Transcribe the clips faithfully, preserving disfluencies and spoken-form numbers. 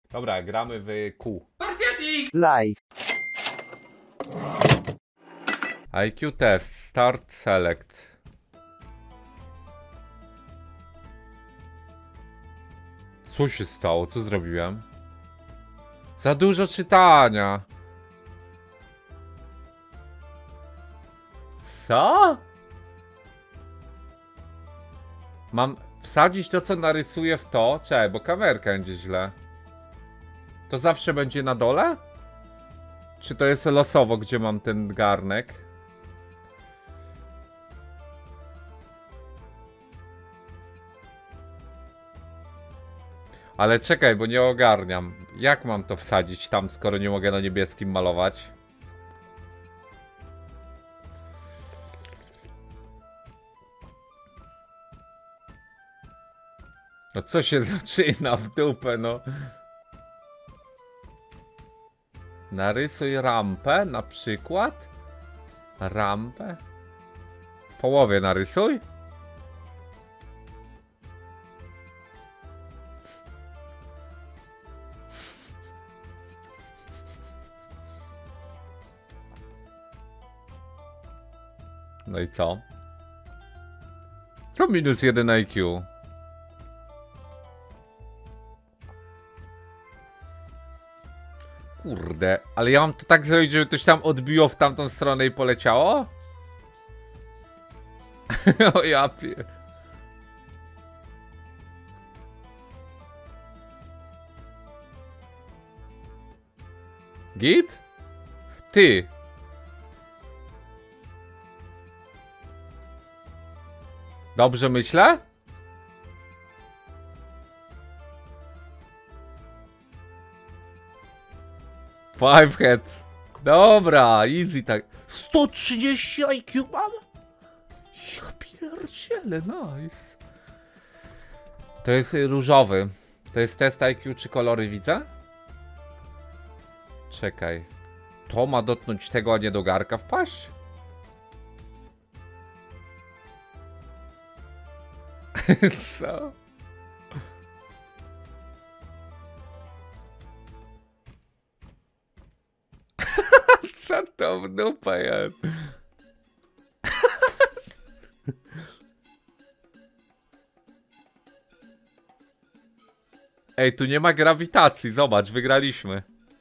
Dobra, gramy w Q. Live. I Q test, start, select. Co się stało? Co zrobiłem? Za dużo czytania. Co? Mam wsadzić to, co narysuję w to? Czekaj, bo kamerka będzie źle. To zawsze będzie na dole? Czy to jest losowo, gdzie mam ten garnek? Ale czekaj, bo nie ogarniam. Jak mam to wsadzić tam, skoro nie mogę na niebieskim malować? No co się zaczyna w dupę, no? Narysuj rampę, na przykład. Rampę. W połowie narysuj. No i co? Co minus jeden I Q? Kurde, ale ja mam to tak zrobić, żeby coś tam odbiło w tamtą stronę i poleciało? O ja pier... Git? Ty! Dobrze myślę? Five head. Dobra, easy tak. sto trzydzieści I Q mam? Ja pierdzielę, nice. To jest różowy. To jest test I Q, czy kolory widzę? Czekaj. To ma dotknąć tego, a nie do garka wpaść? Co? Co to w dupę jest? Ej, tu nie ma grawitacji, zobacz, wygraliśmy.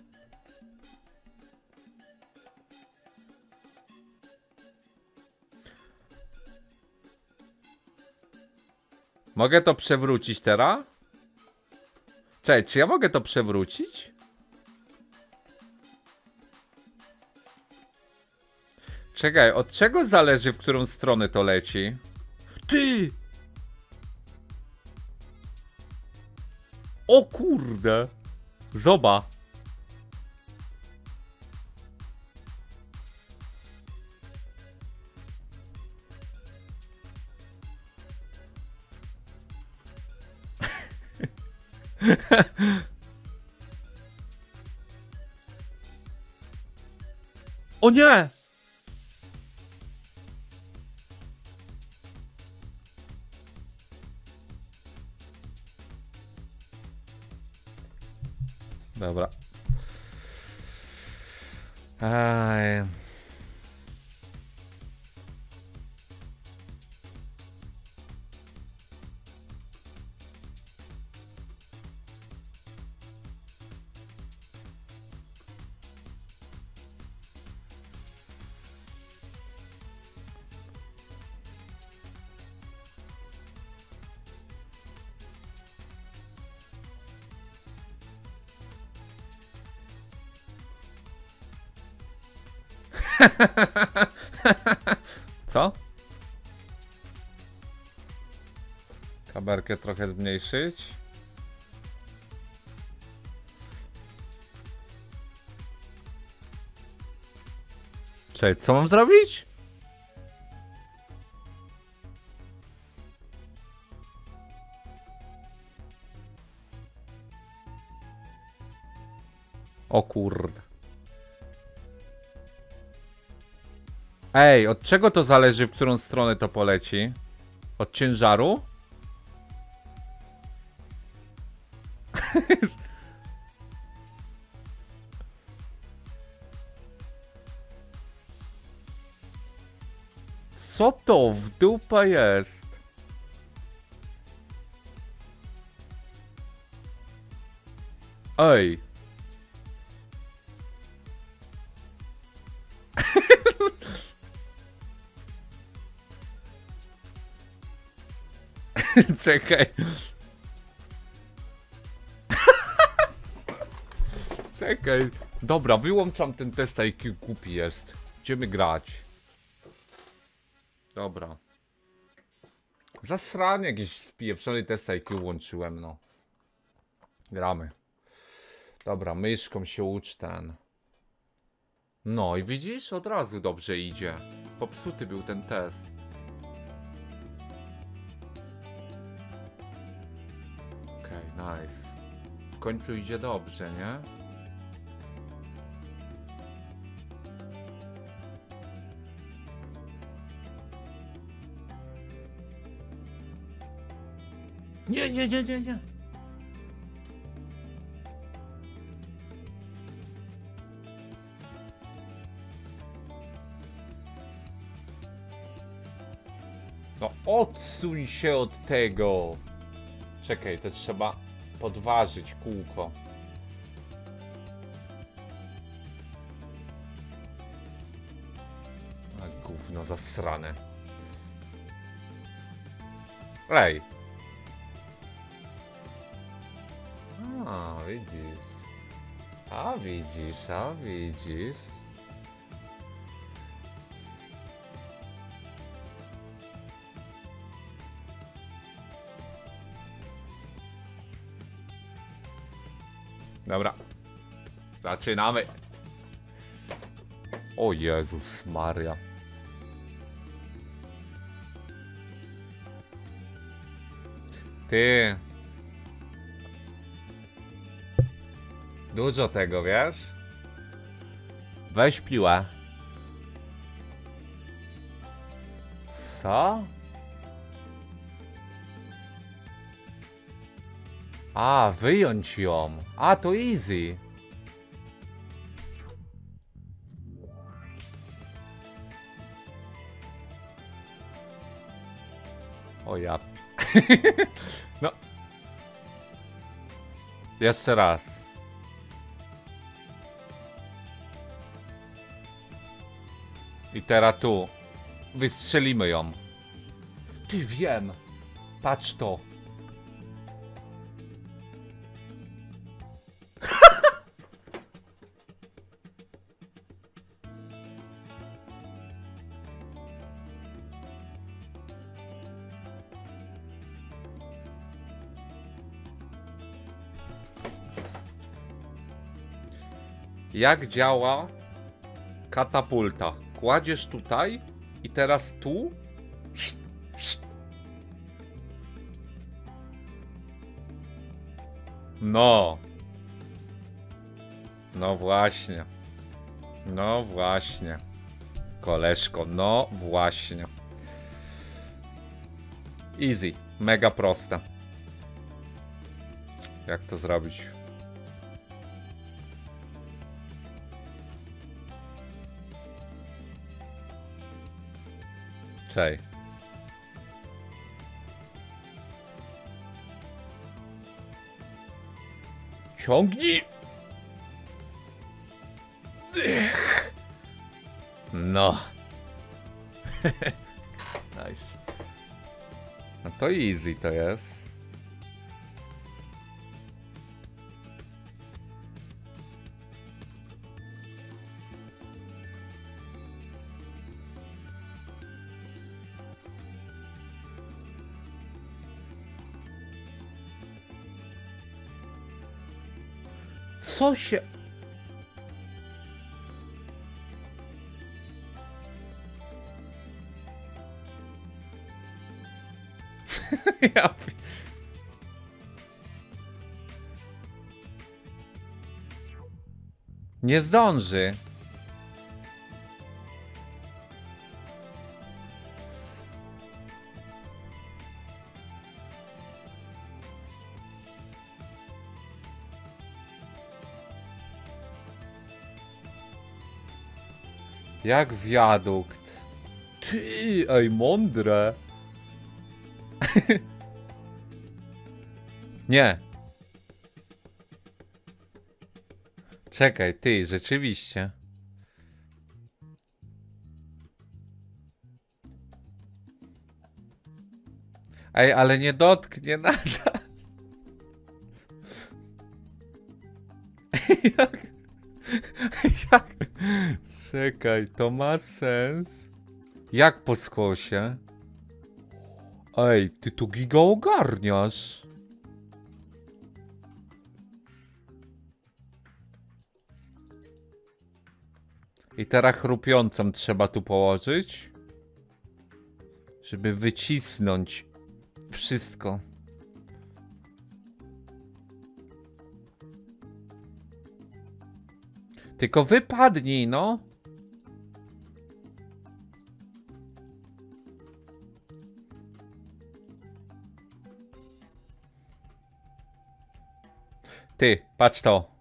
Mogę to przewrócić teraz? Czekaj, czy ja mogę to przewrócić? Czekaj, od czego zależy, w którą stronę to leci? Ty! O kurde! Zoba! O nie! Dobra. Aj. Co? Kamerkę trochę zmniejszyć. Cześć, co mam zrobić? O kurde. Ej, od czego to zależy, w którą stronę to poleci? Od ciężaru? Co to w dupę jest? Ej. Czekaj. Czekaj. Dobra, wyłączam ten test I Q, głupi jest. Idziemy grać. Dobra. Zasranie jakiś spieprzony test I Q łączyłem, no. Gramy. Dobra, myszką się ucz ten. No i widzisz? Od razu dobrze idzie. Popsuty był ten test. Okej, okay, nice. W końcu idzie dobrze, nie? Nie, nie, nie, nie, nie. No odsuń się od tego. Czekaj, to trzeba podważyć kółko. A gówno zasrane. Ej. A, widzisz. A widzisz, a widzisz. Dobra. Zaczynamy. O Jezus Maria. Ty. Dużo tego, wiesz? Weź piłę. Co? A, wyjąć ją. A, to easy. O ja. No. Jeszcze raz. I teraz tu. Wystrzelimy ją. Ty, wiem. Patrz to. Jak działa katapulta? Kładziesz tutaj i teraz tu. No. No właśnie. No właśnie. Koleżko, no właśnie. Easy. Mega proste. Jak to zrobić? Czej. Ciągnij! Ech. No. Nice. No to easy to jest. Co się... ja... Nie zdąży. Jak wiadukt. Ty, ej, mądre. Nie. Czekaj, ty, rzeczywiście. Ej, ale nie dotknie nadal. Jak? Jak? Czekaj, to ma sens. Jak po skosie? Ej, ty tu giga ogarniasz. I teraz chrupiącą trzeba tu położyć, żeby wycisnąć wszystko. Tylko wypadnij, no. Ty, patrz to.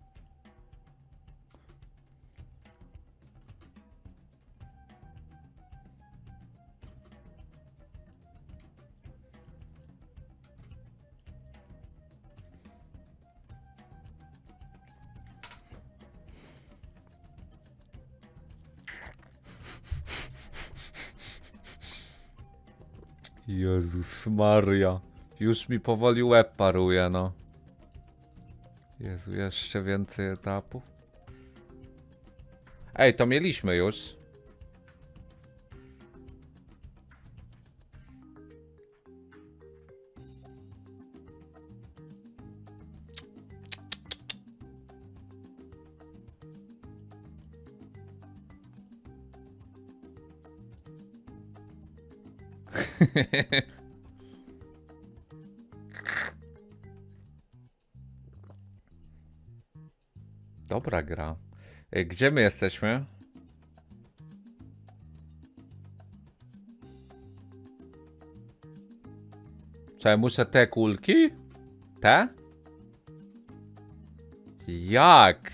Jezus Maria. Już mi powoli łeb paruje, no. Jezu, jeszcze więcej etapów. Ej, to mieliśmy już. Dobra gra. Ej, gdzie my jesteśmy? Czy muszę te kulki? Te? Jak?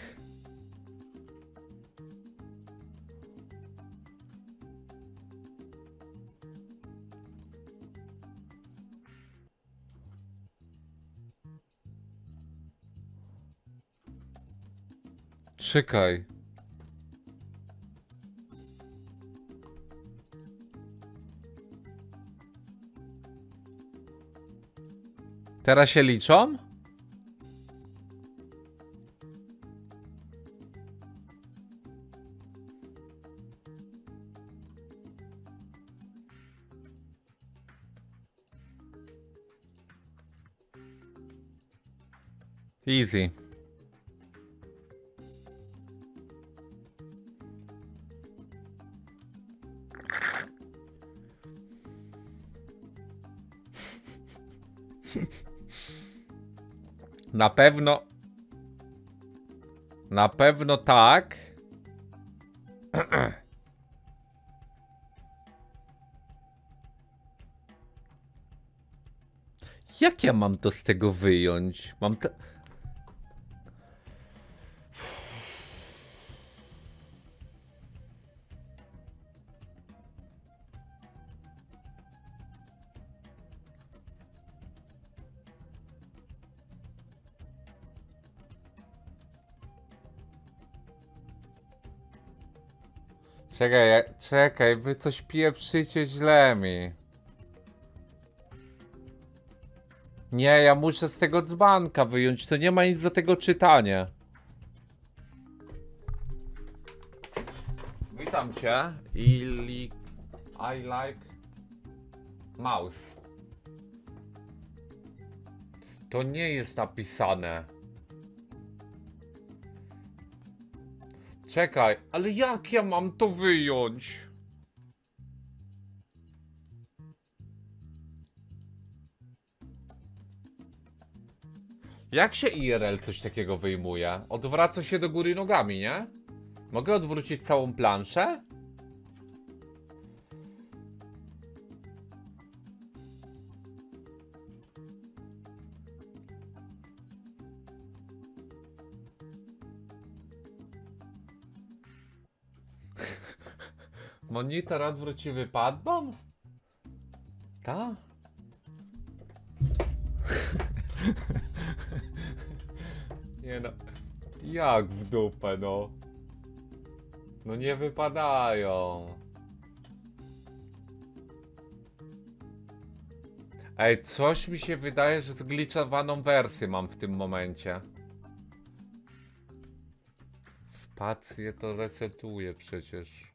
Czekaj. Teraz się liczą? Easy. Na pewno. Na pewno tak. Jak ja mam to z tego wyjąć? Mam to... Czekaj, ja, czekaj, wy coś pieprzycie źle mi. Nie, ja muszę z tego dzbanka wyjąć, to nie ma nic do tego czytania. Witam cię, Ili... I like... Mouse. To nie jest napisane. Czekaj, ale jak ja mam to wyjąć? Jak się I R L coś takiego wyjmuje? Odwraca się do góry nogami, nie? Mogę odwrócić całą planszę? Monitor odwróć i wypadną? Ta? Nie no. Jak w dupę, no? No nie wypadają. Ej, coś mi się wydaje, że zgliczowaną wersję mam w tym momencie. Spację to resetuje przecież.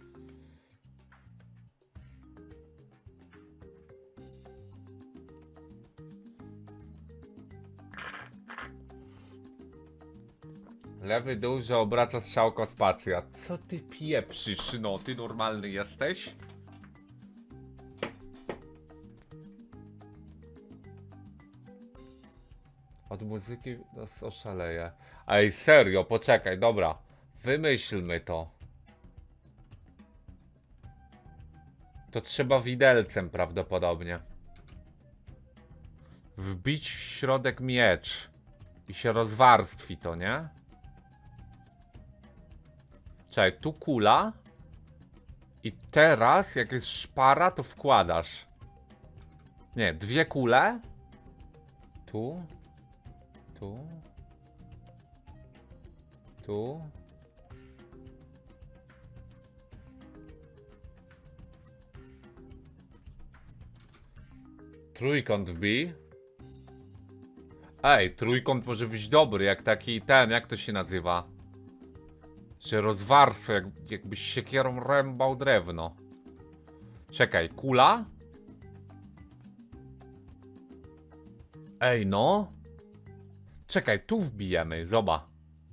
Lewy dół, że obraca strzałko spacja. Co ty pieprzysz? No, ty normalny jesteś? Od muzyki nas oszaleje. Ej, serio, poczekaj, dobra. Wymyślmy to. To trzeba widelcem prawdopodobnie. Wbić w środek miecz. I się rozwarstwi to, nie? Czekaj, tu kula. I teraz, jak jest szpara, to wkładasz. Nie, dwie kule. Tu. Tu. Tu. Trójkąt wbij. Ej, trójkąt może być dobry, jak taki ten, jak to się nazywa? Że rozwarstwia, jak, jakbyś siekierą rębał drewno. Czekaj, kula? Ej, no. Czekaj, tu wbijemy, zobacz.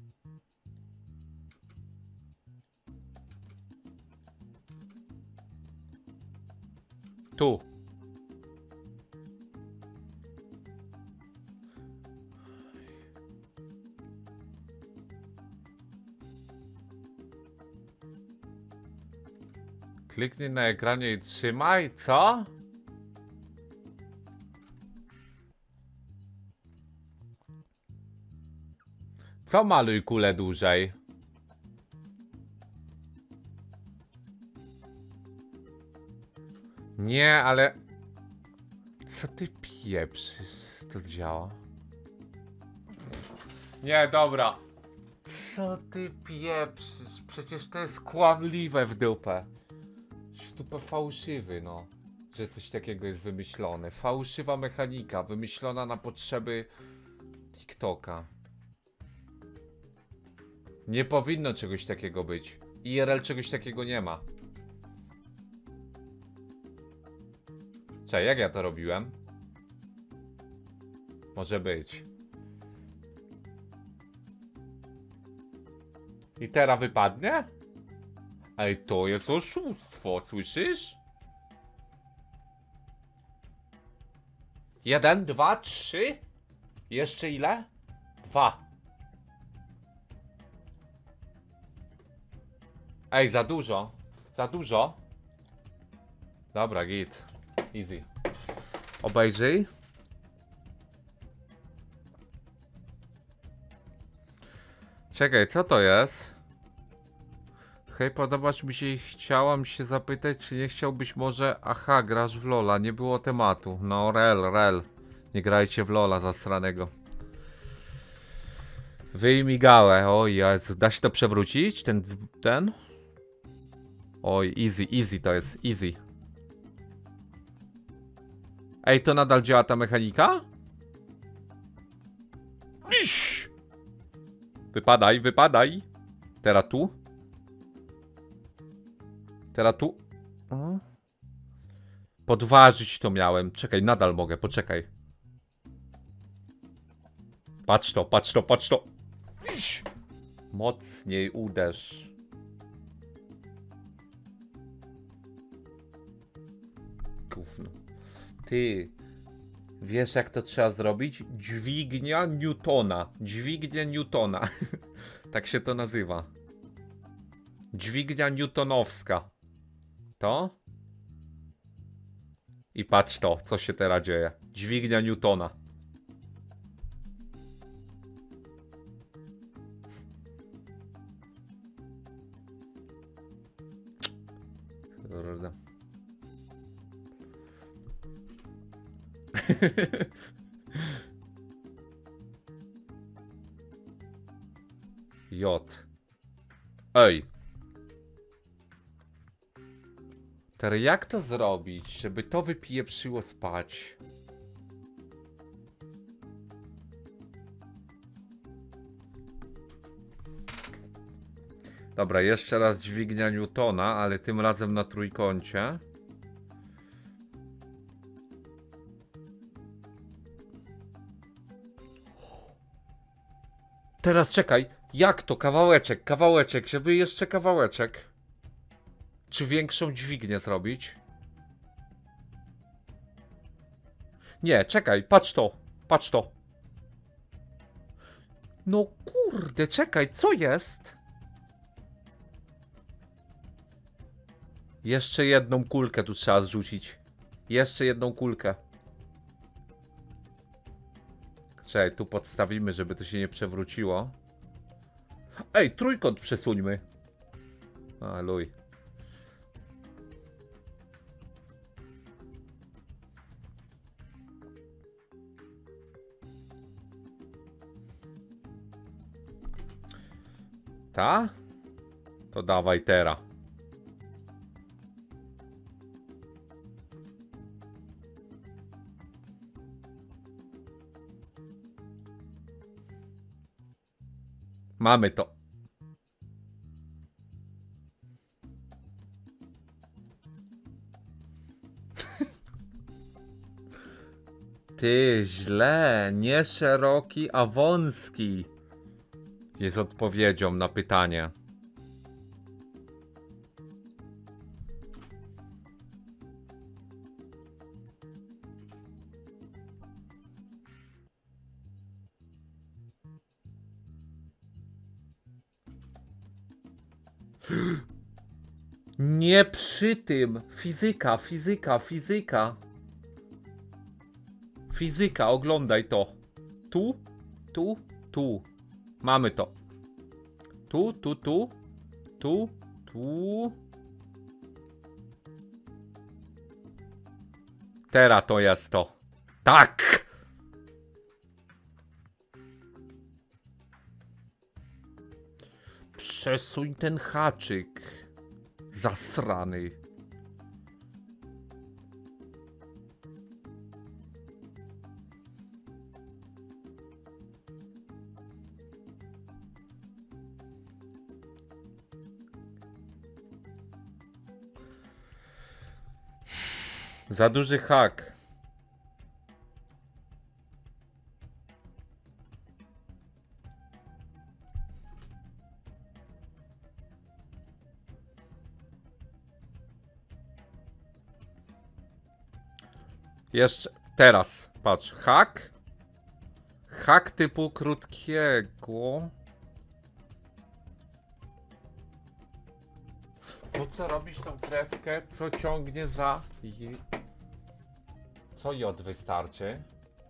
Tu. Kliknij na ekranie i trzymaj, co? Co maluj kulę dłużej? Nie, ale... Co ty pieprzysz? To działa? Nie, dobra. Co ty pieprzysz? Przecież to jest kłamliwe w dupę. W dupę fałszywy, no. Że coś takiego jest wymyślone. Fałszywa mechanika, wymyślona na potrzeby TikToka. Nie powinno czegoś takiego być. I R L czegoś takiego nie ma. Czekaj, jak ja to robiłem? Może być. I teraz wypadnie? Ej, to jest oszustwo, słyszysz? Jeden, dwa, trzy. Jeszcze ile? Dwa. Ej, za dużo. Za dużo. Dobra, git. Easy. Obejrzyj. Czekaj, co to jest? Hej, podobasz mi się i chciałam się zapytać, czy nie chciałbyś może... Aha, grasz w Lola, nie było tematu. No, rel, rel. Nie grajcie w Lola zasranego. Wyjmij gałę. O Jezu, da się to przewrócić? Ten, ten? Oj, easy, easy to jest, easy. Ej, to nadal działa ta mechanika? Iś! Wypadaj, wypadaj. Teraz tu. Teraz tu. Podważyć to miałem. Czekaj, nadal mogę, poczekaj. Patrz to, patrz to, patrz to. Iś! Mocniej uderz. Gówno. Ty, wiesz jak to trzeba zrobić? Dźwignia Newtona. Dźwignia Newtona. Tak się to nazywa. Dźwignia newtonowska. To? I patrz to, co się teraz dzieje. Dźwignia Newtona. Kurde. J. Ej. Teraz jak to zrobić, żeby to wypieprzyło spać? Dobra, jeszcze raz dźwignia Newtona, ale tym razem na trójkącie. Teraz czekaj, jak to? Kawałeczek, kawałeczek, żeby jeszcze kawałeczek. Czy większą dźwignię zrobić? Nie, czekaj, patrz to, patrz to. No kurde, czekaj, co jest? Jeszcze jedną kulkę tu trzeba zrzucić. Jeszcze jedną kulkę. Czekaj, tu podstawimy, żeby to się nie przewróciło. Ej, trójkąt przesuńmy. A, luj. Ta? To dawaj teraz. Mamy to. Ty, źle. Nie szeroki, a wąski. Jest odpowiedzią na pytanie. Nie przy tym. Fizyka, fizyka, fizyka. Fizyka, oglądaj to. Tu, tu, tu. Mamy to. Tu, tu, tu. Tu, tu. Teraz to jest to. Tak! Przesuń ten haczyk. Zasrany. Za duży hak. Jeszcze teraz, patrz, hak. Hak typu krótkiego. Po co robisz tą kreskę? Co ciągnie za... Co J wystarczy?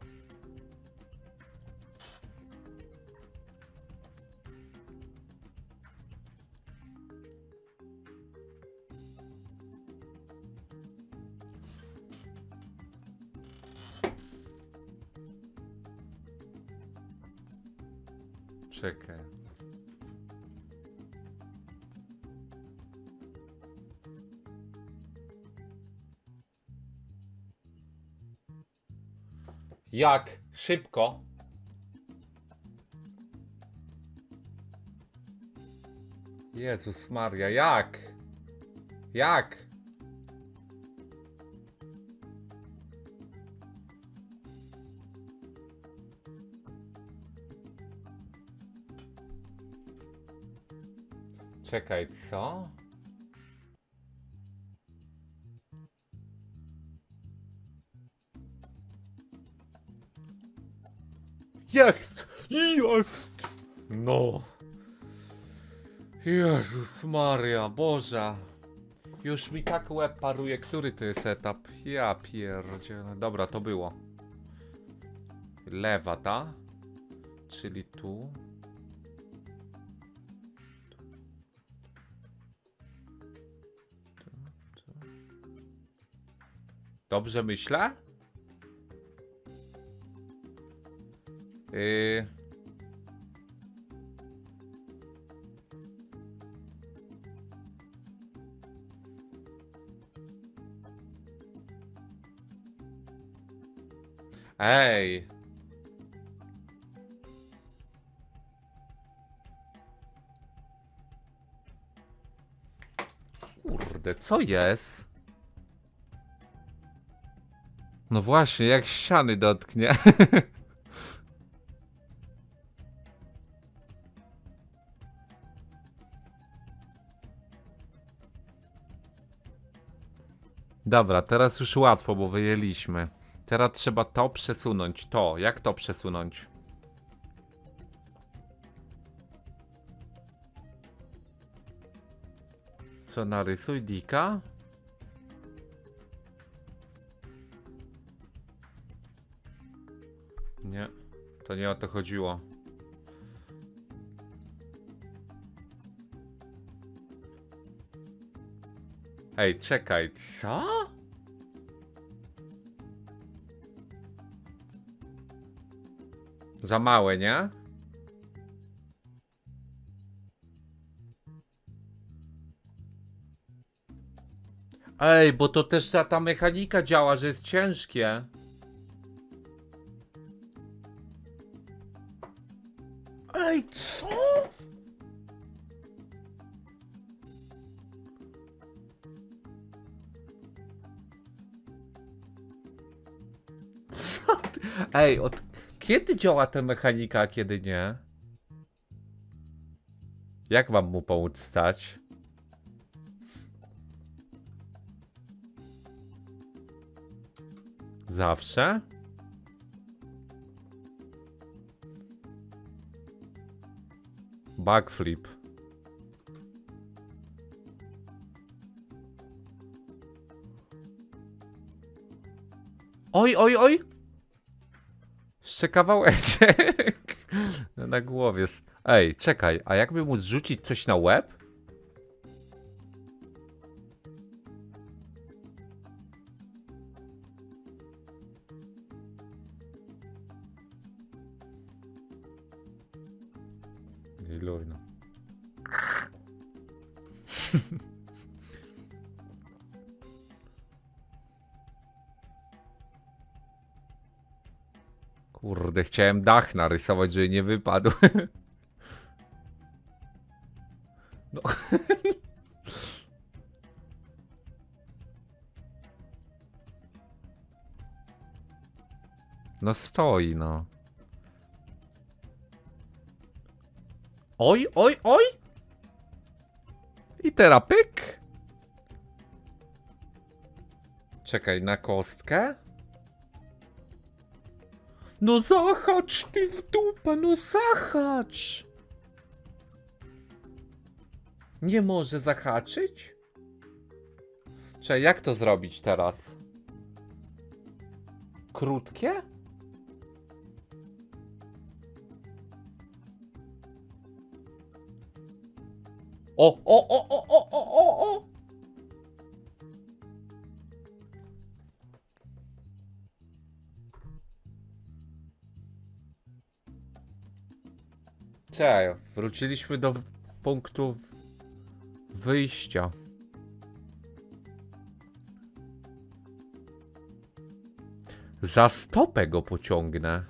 Czekaj. Jak? Szybko. Jezus Maria, jak? Jak? Czekaj, co? Jest! Jest! No. Jezus Maria, Boże. Już mi tak łeb paruje, który to jest etap. Ja pierdzielę. Dobra, to było. Lewa ta. Czyli tu. Tu, tu. Dobrze myślę? Yy... Ej. Kurde, co jest? No właśnie, jak ściany dotknie. Dobra, teraz już łatwo, bo wyjęliśmy. Teraz trzeba to przesunąć. To, jak to przesunąć? Co, narysuj Dika? Nie, to nie o to chodziło. Ej, czekaj, co? Za małe, nie? Ej, bo to też ta, ta mechanika działa, że jest ciężkie. Ej, co? Co ty? Ej, od kiedy działa ta mechanika, a kiedy nie? Jak mam mu pomóc stać? Zawsze? Backflip. Oj, oj, oj! Jeszcze kawałeczek. Na głowie. Ej, czekaj, a jakby mu zrzucić coś na łeb? Iluj, no. Kurde, chciałem dach narysować, żeby nie wypadł. No. No stoi, no. Oj, oj, oj! I teraz pyk! Czekaj, na kostkę? No zahacz ty w dupę, no zahacz! Nie może zahaczyć? Czekaj, jak to zrobić teraz? Krótkie? O, o, o, o, o, o, o, o! Czekaj, wróciliśmy do punktu wyjścia. Za stopę go pociągnę.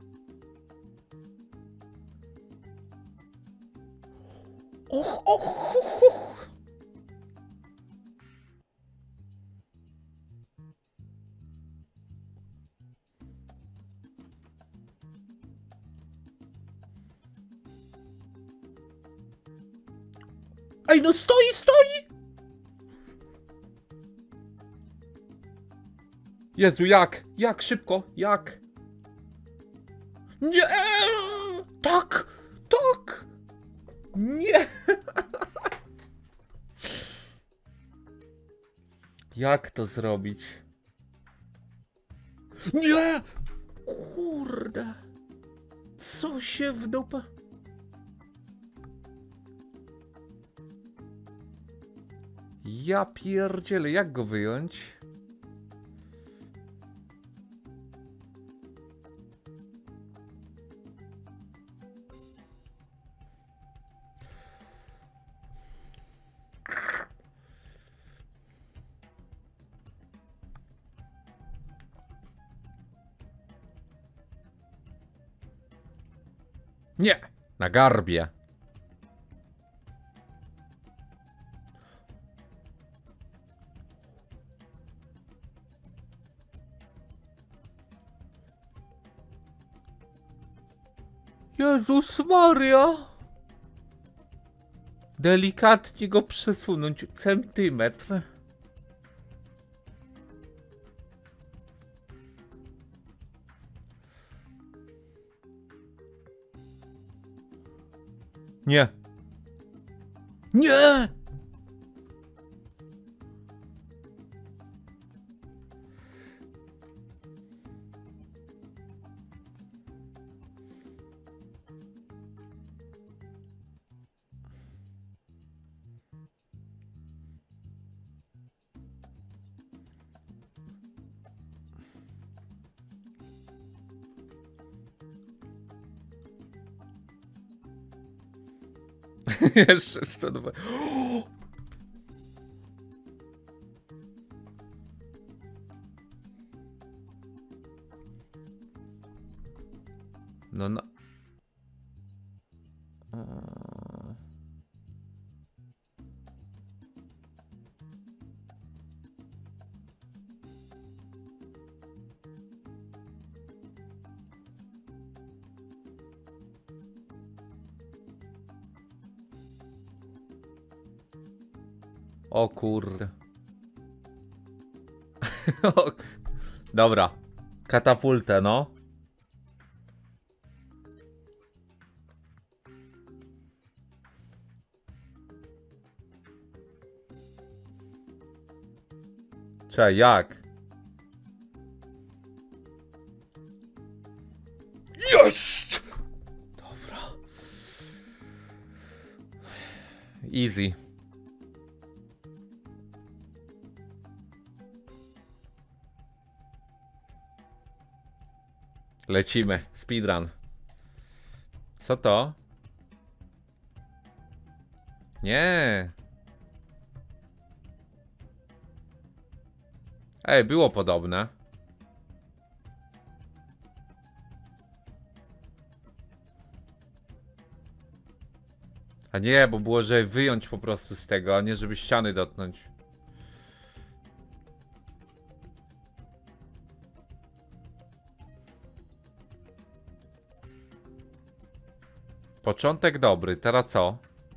Och, och, och, och. Ej, no stoi, stoi! Jezu, jak? Jak? Szybko, jak? Nie! Tak! Tak! Nie! Jak to zrobić? Nie! Kurde! Co się w dupę? Ja pierdzielę, jak go wyjąć? Nie, na garbie. Jezus Maria! Delikatnie go przesunąć centymetr. Nie. Nie! Jeszcze sto dwa. No no. O kurde. Dobra. Katapultę, no. Czekaj, jak? Jest! Dobra. Easy. Lecimy. Speedrun. Co to? Nie. Ej, było podobne. A nie, bo było, że wyjąć po prostu z tego, a nie żeby ściany dotknąć. Początek dobry, teraz co?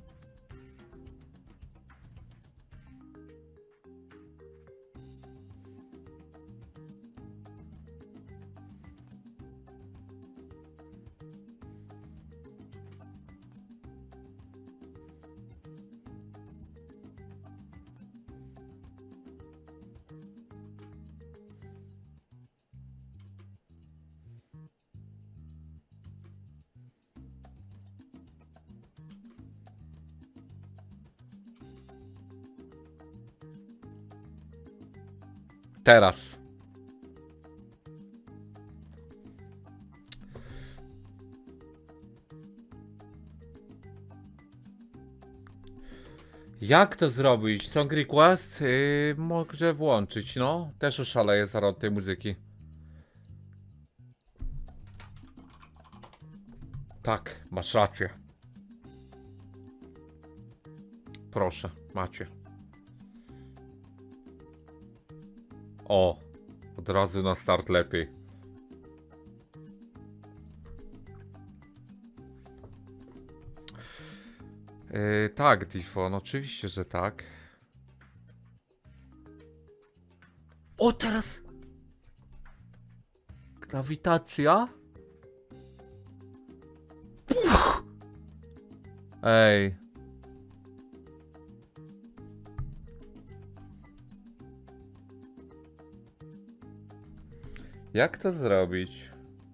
Teraz. Jak to zrobić? Song request? Yy, mogę włączyć, no. Też oszaleję zaraz od tej muzyki. Tak, masz rację. Proszę, macie. O, od razu na start lepiej. Yy, tak, Difon, oczywiście, że tak. O, teraz! Grawitacja? Puch! Ej. Jak to zrobić?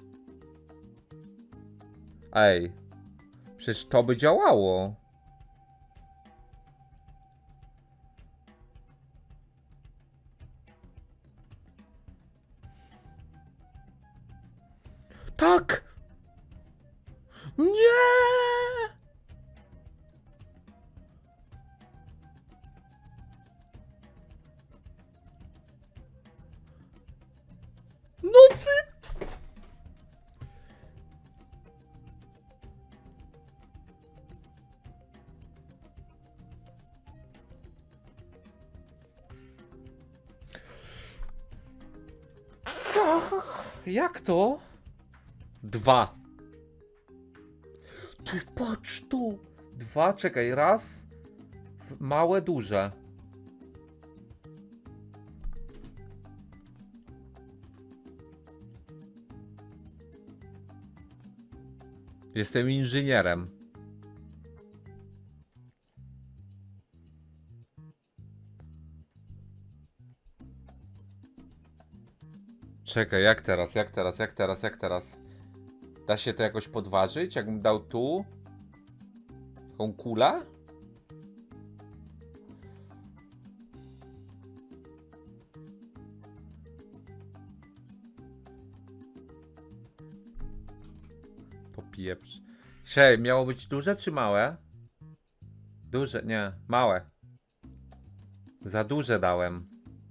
Ej. Przecież to by działało. Tak! Nie! No wy... Jak to? Dwa. Ty patrz tu. Dwa, czekaj, raz. Małe, duże. Jestem inżynierem. Czekaj, jak teraz, jak teraz, jak teraz, jak teraz? Da się to jakoś podważyć? Jakbym dał tu taką kulę? Popieprz. Szej, miało być duże czy małe? Duże, nie, małe. Za duże dałem.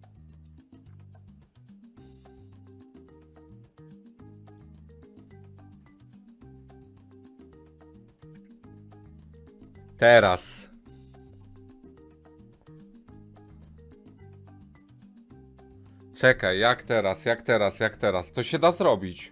Teraz. Czekaj, jak teraz, jak teraz, jak teraz? To się da zrobić.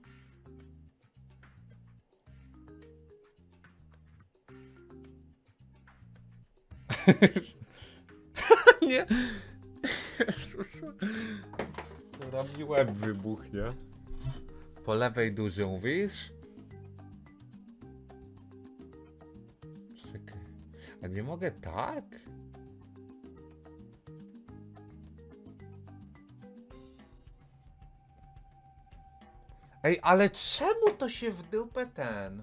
Nie. Jezus. Zaraz mi łeb wybuchnie. Po lewej duży mówisz? Czekaj. A nie mogę tak? Ej, ale czemu to się w dupę ten?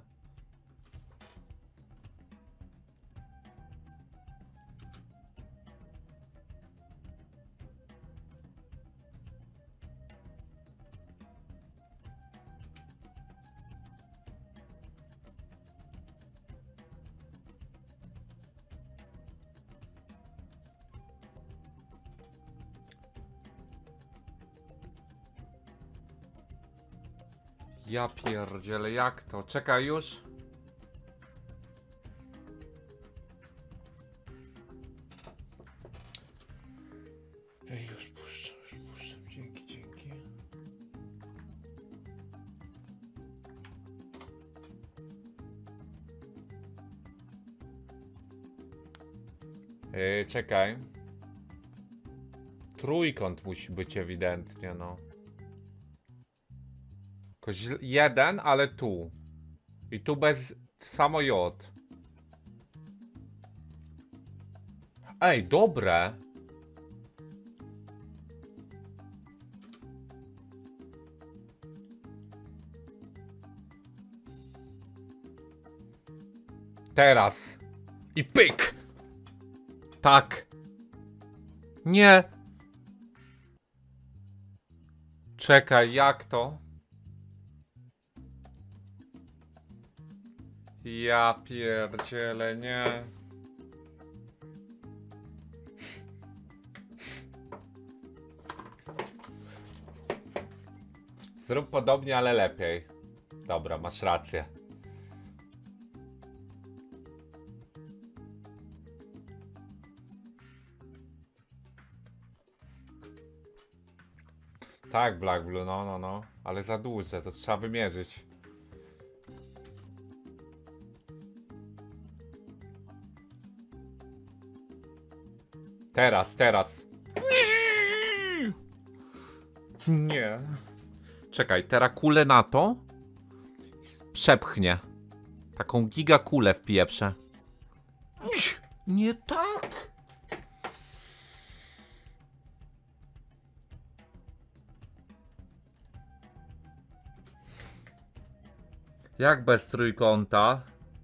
Ja pierdzielę, jak to? Czekaj już. Ej, już puszczam, już puszczam. Dzięki, dzięki. Ej, czekaj. Trójkąt musi być ewidentnie, no. Tylko jeden, ale tu. I tu bez samo J. Ej, dobre. Teraz. I pyk. Tak. Nie. Czekaj, jak to? Ja pierdzielę, nie. Zrób podobnie, ale lepiej. Dobra, masz rację. Tak, Black Blue, no, no, no. Ale za duże, to trzeba wymierzyć. Teraz, teraz. Nie. Czekaj, teraz kulę na to. Przepchnie. Taką gigakulę wpieprzę. Nie tak. Jak bez trójkąta?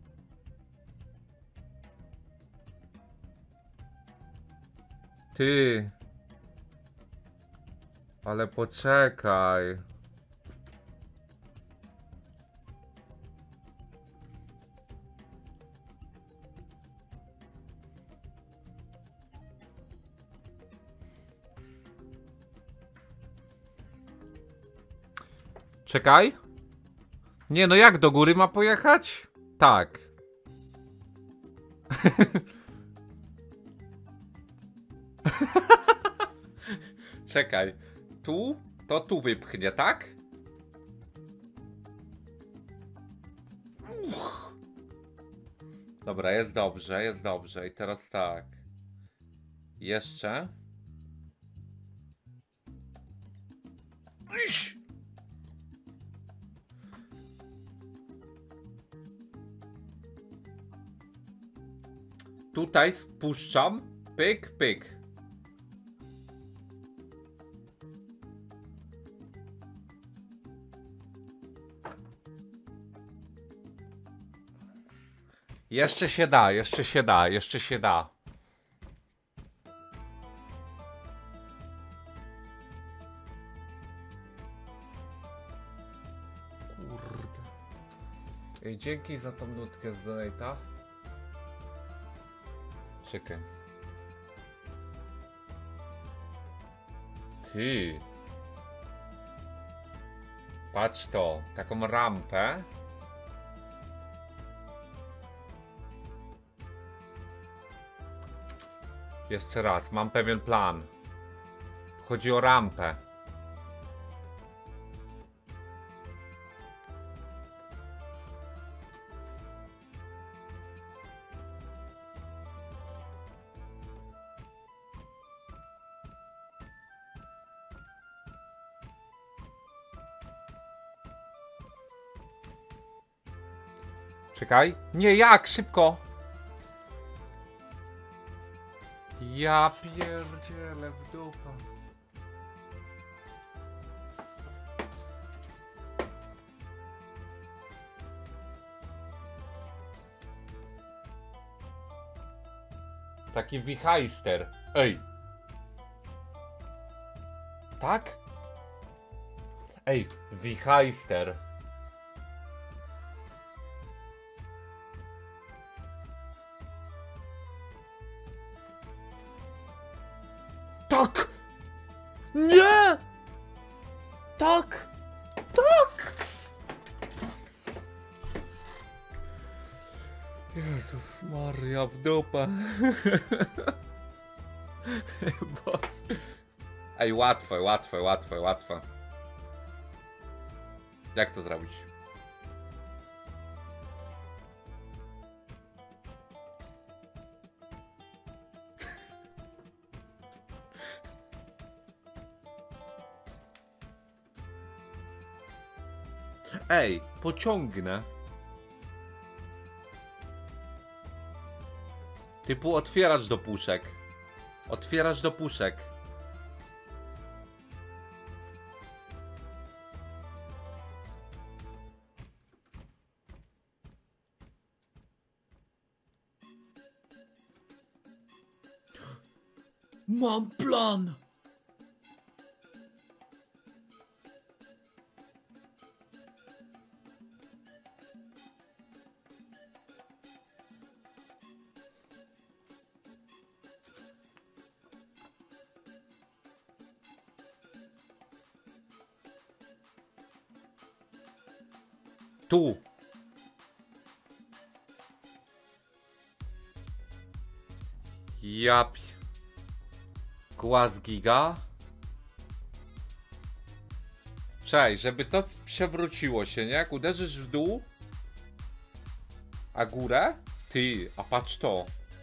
Ty. Ale poczekaj. Czekaj. Nie, no jak do góry ma pojechać? Tak. Czekaj. Tu To tu wypchnie, tak? Uch. Dobra, jest dobrze, jest dobrze. I teraz tak. Jeszcze. Iś! Tutaj spuszczam. Pyk, pyk. Jeszcze się da, jeszcze się da, jeszcze się da. Kurde. Ej, dzięki za tą nutkę z donate'a. Czekaj. Ty. Patrz to, taką rampę. Jeszcze raz, mam pewien plan. Chodzi o rampę. Czekaj. Nie, jak? Szybko. Ja pierdzielę w dupę. Taki wichajster. Ej. Tak? Ej, wichajster. Tak! Nie! Tak! Tak! Jezus Maria, w dupę. Boże. Ej, łatwe, łatwe, łatwe, łatwe. Jak to zrobić? Ej, pociągnę. Typu otwierasz do puszek. Otwierasz do puszek. Mam plan. Tu. Jap. Głaz giga. Cześć, żeby to przewróciło się, nie? Jak uderzysz w dół, a górę? Ty, a patrz to.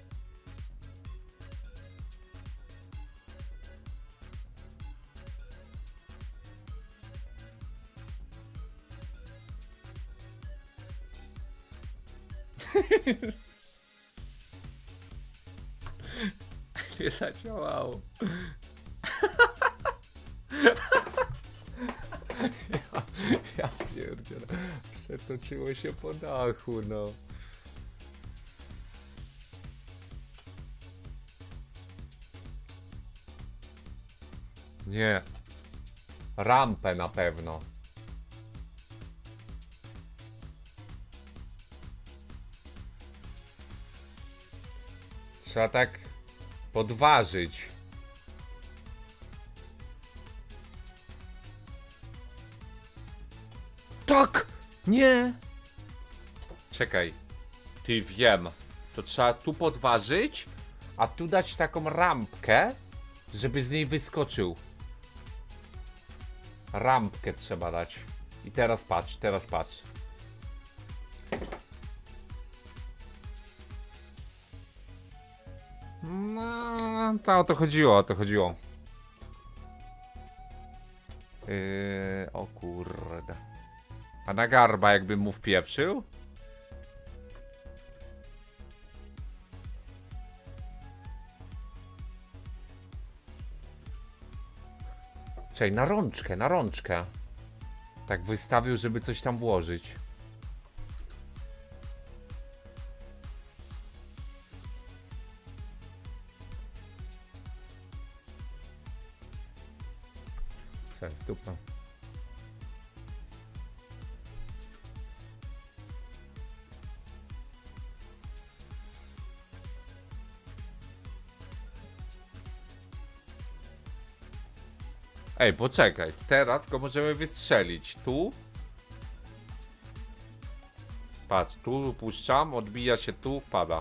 Nie zadziałało. Ja, ja pierdzielę. Przetoczyło się po dachu, no. Nie. Rampę na pewno. Trzeba tak podważyć. Tak! Nie! Czekaj. Ty, wiem. To trzeba tu podważyć, a tu dać taką rampkę, żeby z niej wyskoczył. Rampkę trzeba dać. I teraz patrz, teraz patrz. No, to o to chodziło, o to chodziło. Yy, o kurde. A na garba jakbym mu wpieprzył? Czekaj, na rączkę, na rączkę. Tak wystawił, żeby coś tam włożyć. Czekaj, dupa. Ej, poczekaj, teraz go możemy wystrzelić. Tu. Patrz, tu puszczam, odbija się tu, wpada.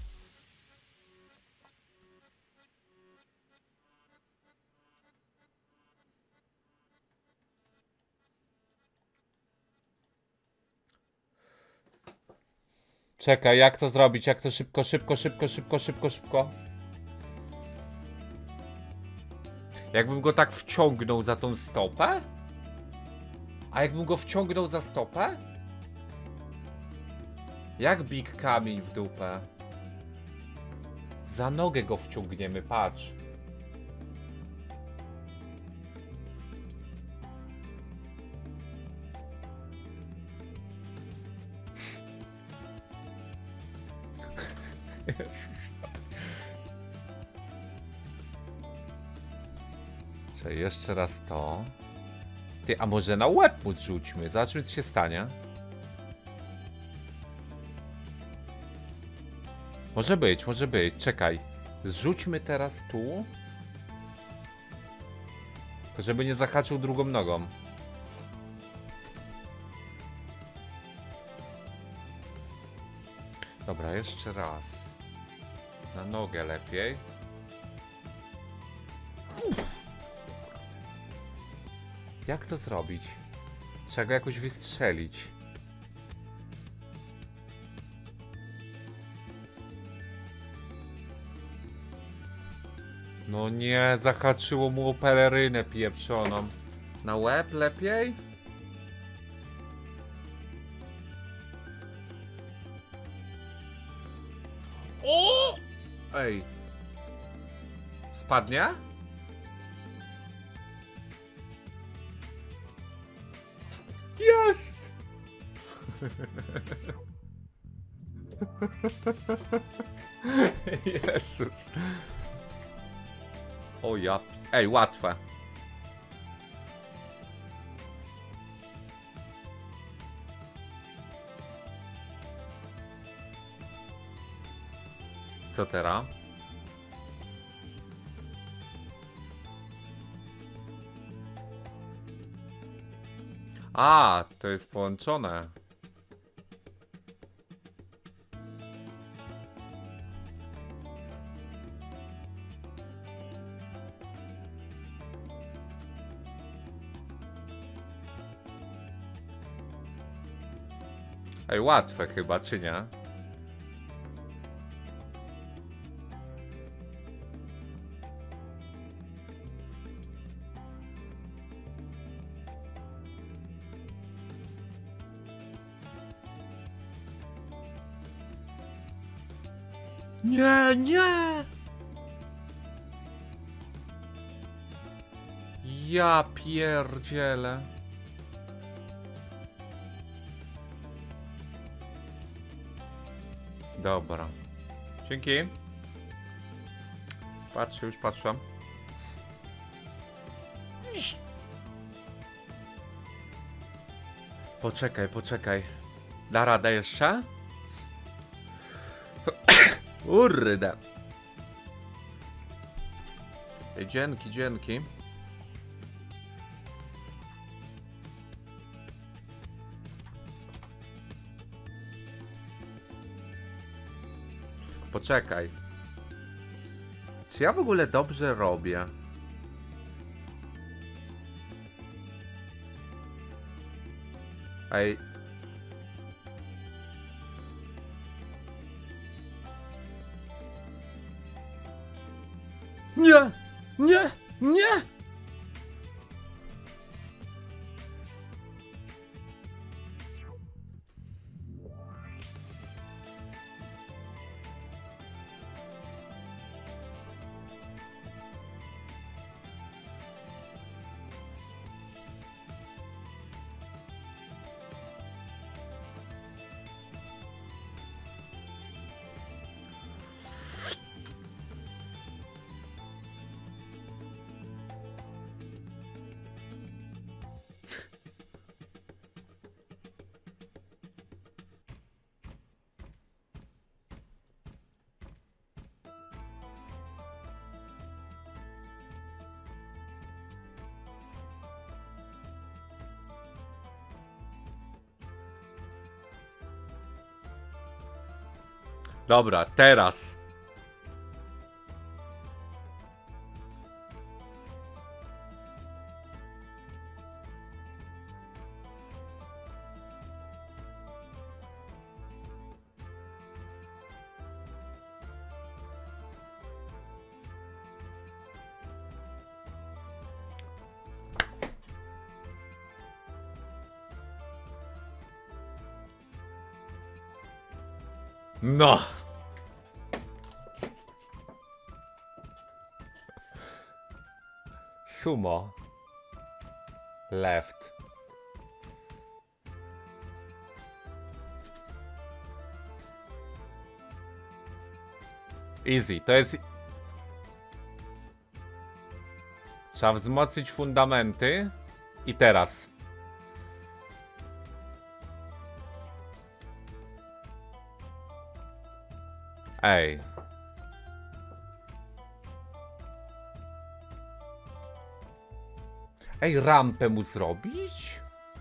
Czekaj, jak to zrobić? Jak to szybko, szybko, szybko, szybko, szybko, szybko. Jakbym go tak wciągnął za tą stopę? A jakbym go wciągnął za stopę? Jak big kamień w dupę? Za nogę go wciągniemy, patrz. Jezus. Czekaj, jeszcze raz to. Ty, a może na łeb mu zrzućmy? Zobaczmy, co się stanie. Może być, może być. Czekaj. Zrzućmy teraz tu. To żeby nie zahaczył drugą nogą. Dobra, jeszcze raz. Na nogę lepiej. Jak to zrobić? Trzeba go jakoś wystrzelić. No nie, zahaczyło mu o pelerynę pieprzoną. Na łeb lepiej? O! Ej. Spadnie? Jest! Jezus. O ja... Ej, łatwe. Co teraz? A, to jest połączone. Ej, łatwe chyba, czy nie? Nie, nie! Ja pierdzielę. Dobra. Dzięki. Patrzę, już patrzę. Poczekaj, poczekaj. Da radę jeszcze? Kurde. Dzięki, dzięki. Poczekaj. Czy ja w ogóle dobrze robię? Ej. Nie! Nie! Nie! Dobra, teraz. No. Sumo. Left. Easy, to jest... Trzeba wzmocnić fundamenty. I teraz. Ej. Ej, rampę mu zrobić?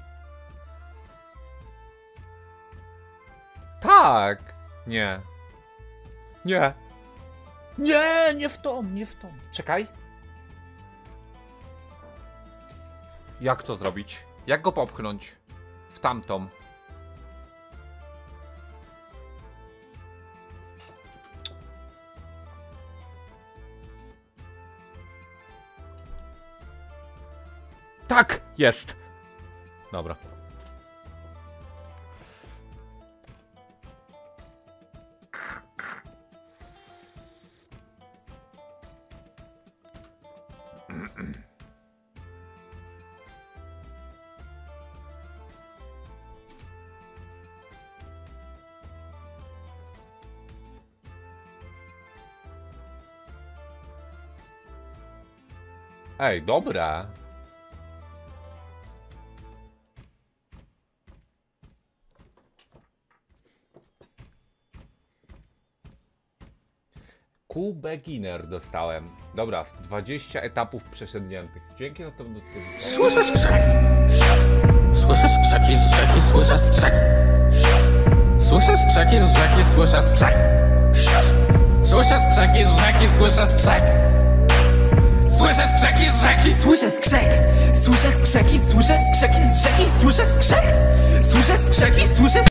Tak. Nie. Nie. Nie, nie w tą, nie w tą. Czekaj. Jak to zrobić? Jak go popchnąć? W tamtą. Tak, jest. Dobra. Ej, dobra. Q Beginner dostałem. Dobra, dwadzieścia etapów przesiedniętych. Dzięki za to. Słyszę skrzek. Słyszę skrzeki z rzeki, słyszę skrzek. Słyszę skrzeki z rzeki, słyszę skrzek. Słyszę skrzeki z rzeki, słyszę skrzek. Słyszę skrzeki z rzeki, słyszę skrzek. Słyszę skrzeki, słyszę skrzeki z rzeki, słyszę skrzek. Słyszę skrzeki, słyszę